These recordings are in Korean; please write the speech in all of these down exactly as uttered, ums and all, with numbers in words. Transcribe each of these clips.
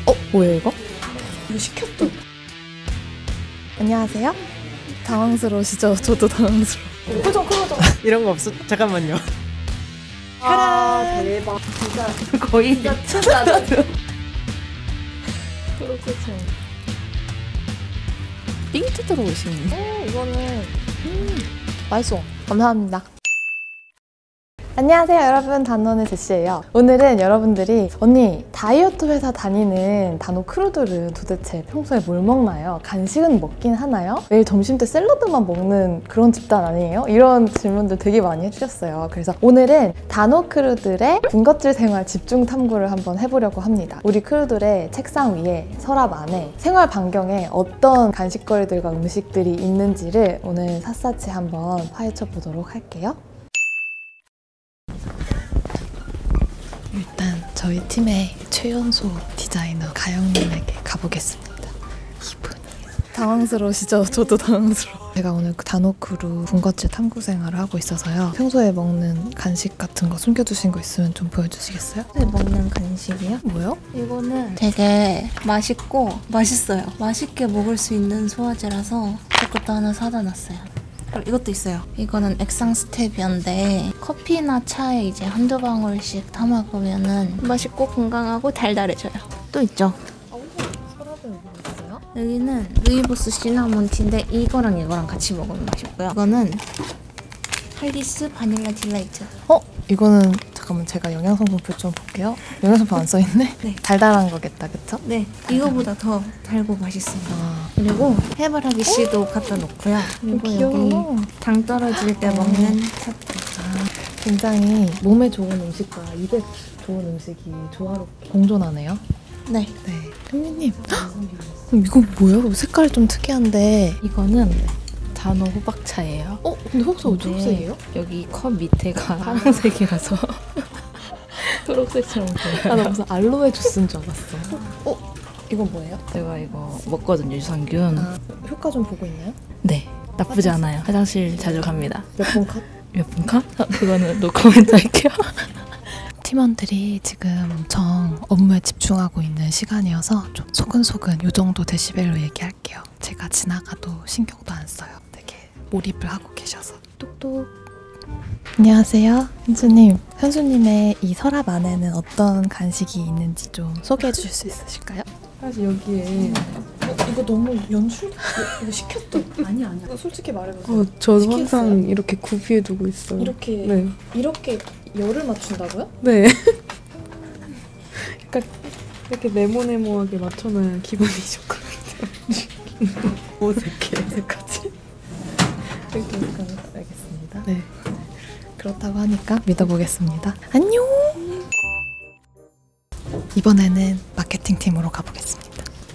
어? 뭐야 이거? 이거 시켰다. 안녕하세요? 당황스러우시죠? 저도 당황스러워. 표정 표정. 이런 거 없어? 잠깐만요. 아 대박. 진짜 거의 진짜 진짜 그렇겠죠. 삥 뜯으러 오시는. 어 이거는 음, 맛있어. 감사합니다. 안녕하세요 여러분, 단원의 제시예요. 오늘은 여러분들이 언니 다이어트 회사 다니는 단호 크루들은 도대체 평소에 뭘 먹나요? 간식은 먹긴 하나요? 매일 점심 때 샐러드만 먹는 그런 집단 아니에요? 이런 질문들 되게 많이 해주셨어요. 그래서 오늘은 단호 크루들의 군것질 생활 집중 탐구를 한번 해보려고 합니다. 우리 크루들의 책상 위에, 서랍 안에, 생활 반경에 어떤 간식거리들과 음식들이 있는지를 오늘 샅샅이 한번 파헤쳐 보도록 할게요. 일단 저희 팀의 최연소 디자이너 가영님에게 가보겠습니다. 이분이 당황스러우시죠? 저도 당황스러워. 제가 오늘 단호크루 군것질 탐구 생활을 하고 있어서요. 평소에 먹는 간식 같은 거 숨겨두신 거 있으면 좀 보여주시겠어요? 평소에 먹는 간식이요? 뭐요? 이거는 되게 맛있고 맛있어요. 맛있게 먹을 수 있는 소화제라서 이것도 하나 사다 놨어요. 이것도 있어요. 이거는 액상 스테비아인데 커피나 차에 이제 한두 방울씩 담아 보면은 맛있고 건강하고 달달해져요. 또 있죠. 서랍에 뭐 있어요? 여기는 루이보스 시나몬 티인데 이거랑 이거랑 같이 먹으면 맛있고요. 이거는 할리스 바닐라 딜라이트. 어? 이거는 잠깐만 제가 영양성분표 좀 볼게요. 영양성분 안 써있네? 네. 달달한 거겠다, 그쵸? 네, 이거보다 더 달고 맛있습니다. 아, 그리고 해바라기 씨도 갖다 놓고요. 그리고 귀여워. 여기 당 떨어질 때 먹는 찹. 굉장히 몸에 좋은 음식과 입에 좋은 음식이 조화롭게 공존하네요. 네. 네. 현미님, 이거 뭐예요? 색깔이 좀 특이한데. 이거는 단호 호박차예요. 어? 근데 호박차 왜 초록색이에요? 여기 컵 밑에가 파란색이라서 초록색처럼 보여요. 아, 나 무슨 알로에 주스인 줄 알았어. 어? 이건 뭐예요? 제가 이거 먹거든요, 유산균. 아, 효과 좀 보고 있나요? 네, 나쁘지 않아요. 화장실 자주 갑니다. 몇 분 컷? 몇 분 컷? 그거는 노코멘트 할게요. 팀원들이 지금 엄청 업무에 집중하고 있는 시간이어서 좀 소근소근 이 정도 데시벨로 얘기할게요. 제가 지나가도 신경도 안 써요. 되게 몰입을 하고 계셔서. 똑똑. 안녕하세요. 현수님. 현수님의 이 서랍 안에는 어떤 간식이 있는지 좀 소개해 주실 수 있으실까요? 사실 여기에 어, 이거 너무 연출? 이거 시켰다. 아니야 아니야. 솔직히 말해보세요. 어, 저는 시켰어요. 항상 이렇게 구비해 두고 있어요. 이렇게 네. 이렇게 열을 맞춘다고요? 네. 약간 이렇게 네모네모하게 맞춰놔야 기분이 좋거든요. 어색해. 어색하지? 이렇게 약간 알겠습니다. 네. 그렇다고 하니까 믿어보겠습니다. 안녕! 이번에는 마케팅 팀으로 가보겠습니다.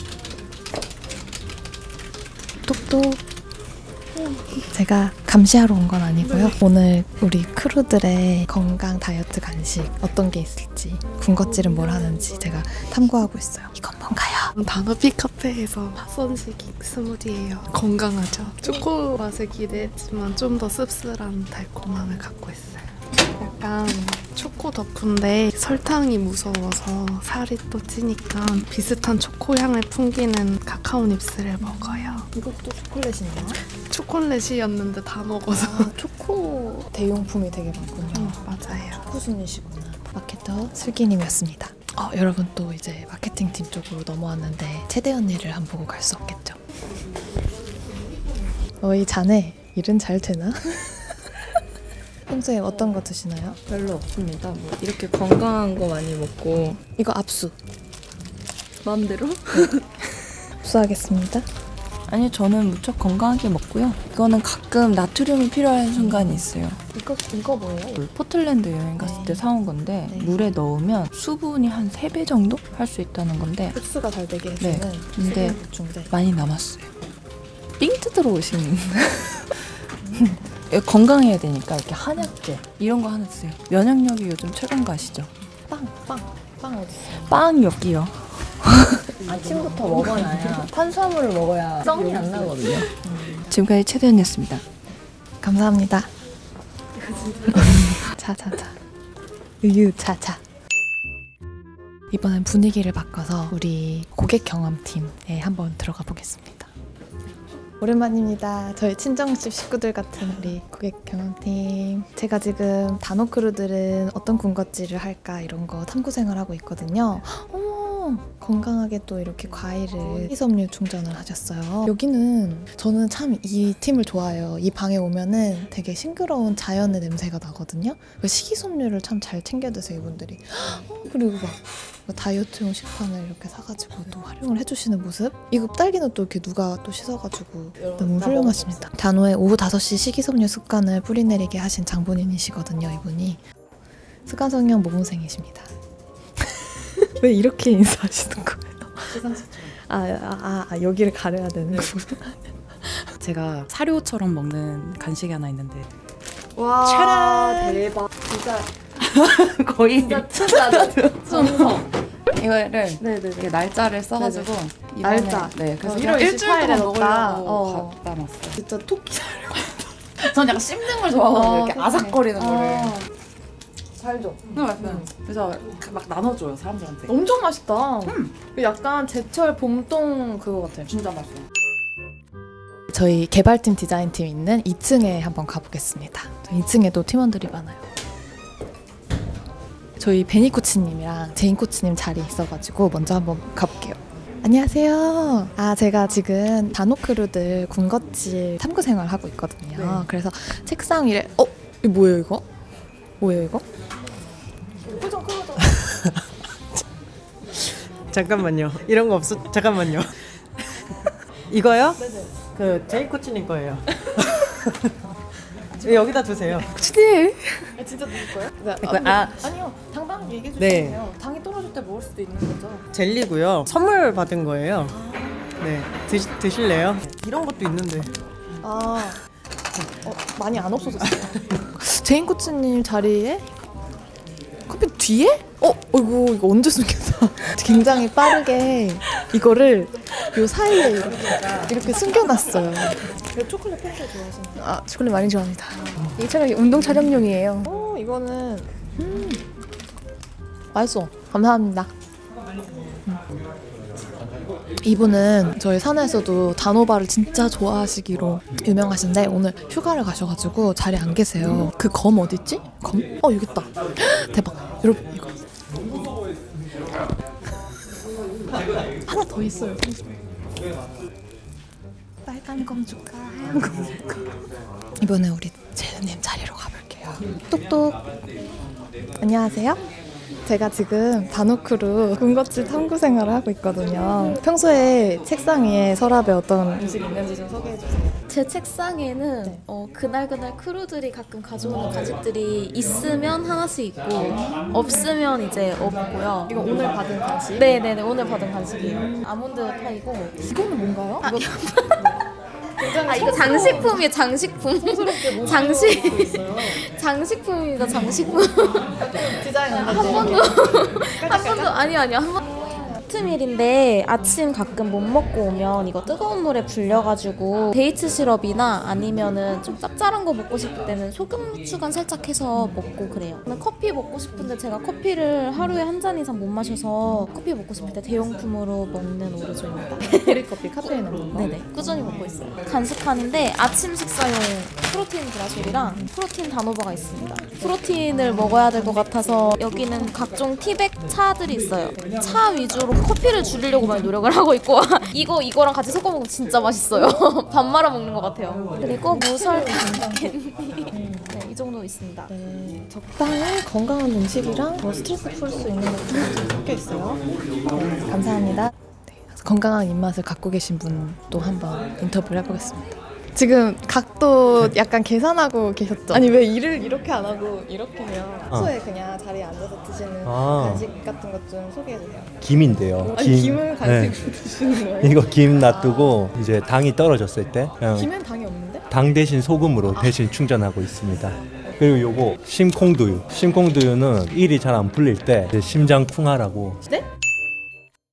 똑똑. 제가 감시하러 온 건 아니고요. 네. 오늘 우리 크루들의 건강 다이어트 간식 어떤 게 있을지, 군것질은 뭘 하는지 제가 탐구하고 있어요. 이건 뭔가요? 단호피 카페에서 팥선식이 스무디예요. 건강하죠. 초코 맛을 기대했지만 좀 더 씁쓸한 달콤함을 갖고 있어요. 약간 초코 덕후인데 설탕이 무서워서 살이 또 찌니까 비슷한 초코 향을 풍기는 카카오 닙스를 먹어요. 이것도 초콜릿이네요. 초콜릿이었는데 다 먹어서. 아, 초코 대용품이 되게 많군요. 음, 맞아요. 초코순이시구나. 마케터 슬기님이었습니다. 어, 여러분 또 이제 마케팅 팀 쪽으로 넘어왔는데 채대 언니를 안 보고 갈 수 없겠죠. 어이 자네 일은 잘 되나? 평소에 어떤 거 드시나요? 별로 없습니다. 뭐 이렇게 건강한 거 많이 먹고. 이거 압수. 마음대로? 압수하겠습니다. 아니, 저는 무척 건강하게 먹고요. 이거는 가끔 나트륨이 필요한 순간이 있어요. 이거 이거 뭐예요? 포틀랜드 여행 갔을 네. 때 사온 건데 네. 물에 넣으면 수분이 한 세 배 정도 할 수 있다는 건데 흡수가 잘 되게 해주는 네. 근데 수분 보충제. 많이 남았어요. 삥 뜯으러 오시는. 건강해야 되니까 이렇게 한약재 이런 거 하나 드세요. 면역력이 요즘 최고인 거 아시죠? 빵! 빵! 빵 어디 있어요? 빵 여기요. 아침부터 먹어놔야 탄수화물을 먹어야 썽이 안 나거든요. 지금까지 최대현이었습니다. 감사합니다. 자자자. 으유 자자. 이번엔 분위기를 바꿔서 우리 고객 경험팀에 한번 들어가 보겠습니다. 오랜만입니다. 저희 친정집 식구들 같은 우리 고객 경험팀. 제가 지금 단오크루들은 어떤 군것질을 할까 이런 거 탐구생을 하고 있거든요. 어머, 건강하게 또 이렇게 과일을 식이섬유 충전을 하셨어요. 여기는 저는 참 이 팀을 좋아해요. 이 방에 오면은 되게 싱그러운 자연의 냄새가 나거든요. 식이섬유를 참 잘 챙겨 드세요, 이분들이. 어, 그리고 막 다이어트용 식판을 이렇게 사가지고 또 활용을 해주시는 모습? 이거 딸기는 또 이렇게 누가 또 씻어가지고 너무 훌륭하십니다. 단오의 오후 다섯 시 식이섬유 습관을 뿌리내리게 하신 장본인이시거든요, 이분이. 습관성형 모범생이십니다. 왜 이렇게 인사하시는 거예요? 시상식처럼. 아, 아, 아, 여기를 가려야 되는 거구나. 제가 사료처럼 먹는 간식이 하나 있는데 와, 차란! 대박. 진짜 거의 진짜 진짜죠. 정성. 이거를 네네네. 이렇게 날짜를 써가지고 이번에- 날짜. 네, 그래서 어, 일월 일주일에 이십팔 일에 넣었다. 먹으려고 어. 갖다 놨어요. 진짜 토끼. 전 약간 씹는 걸 좋아하거든요. 어, 이렇게 세상에. 아삭거리는 거를. 아, 살죠. 너무 맛있어요. 그래서 막 나눠줘요 사람들한테. 엄청 맛있다. 음. 약간 제철 봄동 그거 같아요. 진짜 맛있어요. 저희 개발팀 디자인팀 있는 이 층에 한번 가보겠습니다. 이 층에도 팀원들이 많아요. 저희 베니 코치님이랑 제인 코치님 자리 있어가지고 먼저 한번 가볼게요. 안녕하세요. 아, 제가 지금 단오크루들 군것질 탐구 생활 하고 있거든요. 네. 그래서 책상 위에 어? 이거 뭐예요 이거? 뭐예요 이거? 표정 표정. 잠깐만요. 이런 거 없어. 잠깐만요. 이거요? 네네. 그 제이 코치님 거예요. 여기다 두세요. 코치님. 아, 진짜 누구 거예요? 네, 이거, 아, 아니요. 당당하게 얘기해 네. 주세요. 당이 떨어질 때 먹을 수도 있는 거죠. 젤리고요. 선물 받은 거예요. 네, 드시, 드실래요? 이런 것도 있는데. 아, 어, 많이 안 없어졌어요. 제인 코치님 자리에 커피 뒤에? 어, 어이구 이거 언제 숨겼어? 굉장히 빠르게 이거를 요 사이에 이렇게, 이렇게 숨겨놨어요. 초콜릿 평소에 좋아하시나요? 아, 초콜릿 많이 좋아합니다. 이 촬영이 운동 촬영용이에요. 오, 이거는 음, 맛있어. 감사합니다. 음. 이분은 저희 산에서도 단호바를 진짜 좋아하시기로 유명하신데 오늘 휴가를 가셔가지고 자리에 안 계세요. 그 검 어딨지? 검? 어, 여기 있다. 대박. 여러분 이거 하나 더 있어요. 빨간 검 줄까? 하얀 검 줄까? 이번에 우리 제수님 자리로 가볼게요. 똑똑. 안녕하세요. 제가 지금 단오크루 군것질 탐구 생활을 하고 있거든요. 평소에 책상 위에 서랍에 어떤 음식이 있는지 좀 소개해 주세요. 제 책상에는 네. 어, 그날그날 크루들이 가끔 가져오는 간식들이 있으면 하나씩 있고 없으면 이제 없고요. 이거 오늘 받은 간식? 네네네, 오늘 받은 간식이에요. 아몬드 파이고. 이거는 뭔가요? 아, 이거 아, 이거 장식품이에요, 장식품. 뭐 장식. 장식품입니다, 장식품. 디자인 한 번도 한 번도 아니 아니요 한 번. 오트밀인데 아침 가끔 못 먹고 오면 이거 뜨거운 물에 불려가지고 데이트 시럽이나 아니면은 좀 짭짤한 거 먹고 싶을 때는 소금 후추간 살짝 해서 먹고 그래요. 저는 커피 먹고 싶은데 제가 커피를 하루에 한 잔 이상 못 마셔서 커피 먹고 싶을 때 대용품으로 먹는 오르조입니다. 드립커피 카페인 있는 거? 네네, 꾸준히 먹고 있어요. 간식하는데 아침 식사용 프로테인 브라졸이랑 프로틴 단오버가 있습니다. 프로틴을 먹어야 될 것 같아서 여기는 각종 티백 차들이 있어요. 차 위주로 커피를 줄이려고 많이 노력을 하고 있고 이거 이거랑 같이 섞어 먹으면 진짜 맛있어요. 밥 말아 먹는 것 같아요. 그리고 무설탕 캔디 네, 이 정도 있습니다. 네, 적당히 건강한 음식이랑 뭐 스트레스 풀 수 있는 것들이 섞여 있어요. 네, 감사합니다. 네, 건강한 입맛을 갖고 계신 분도 한번 인터뷰를 해보겠습니다. 지금 각도 약간 계산하고 계셨죠? 아니 왜 일을 이렇게 안 하고 이렇게 해요? 평소에 그냥 자리에 앉아서 드시는 아. 간식 같은 것 좀 소개해주세요. 김인데요. 아니 김을 간식으로 네. 드시는 거예요? 이거 김 놔두고 이제 당이 떨어졌을 때 그냥 김엔 당이 없는데? 당 대신 소금으로 대신 충전하고 있습니다. 그리고 요거 심콩두유. 심콩두유는 일이 잘 안 풀릴 때 이제 심장 쿵하라고. 네?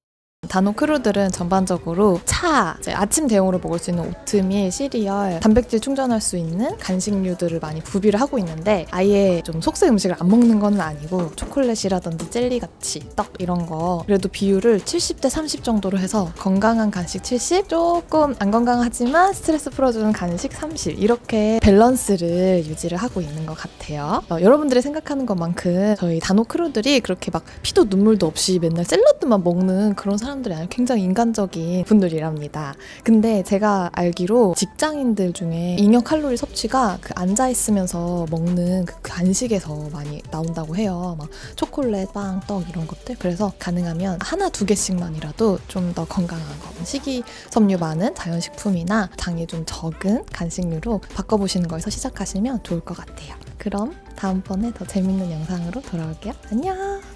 단오 크루들은 전반적으로 차, 이제 아침 대용으로 먹을 수 있는 오트밀, 시리얼, 단백질 충전할 수 있는 간식류들을 많이 구비를 하고 있는데 아예 좀 속세 음식을 안 먹는 건 아니고 초콜릿이라든지 젤리같이 떡 이런 거 그래도 비율을 칠십 대 삼십 정도로 해서 건강한 간식 칠십, 조금 안 건강하지만 스트레스 풀어주는 간식 삼십 이렇게 밸런스를 유지를 하고 있는 것 같아요. 어, 여러분들이 생각하는 것만큼 저희 단오 크루들이 그렇게 막 피도 눈물도 없이 맨날 샐러드만 먹는 그런 사람들이 아니라 굉장히 인간적인 분들이랍니다. 근데 제가 알기로 직장인들 중에 잉여 칼로리 섭취가 그 앉아있으면서 먹는 그 간식에서 많이 나온다고 해요. 막 초콜릿, 빵, 떡 이런 것들. 그래서 가능하면 하나 두 개씩만이라도 좀 더 건강한 거, 식이섬유 많은 자연식품이나 당이 좀 적은 간식류로 바꿔보시는 거에서 시작하시면 좋을 것 같아요. 그럼 다음번에 더 재밌는 영상으로 돌아올게요. 안녕!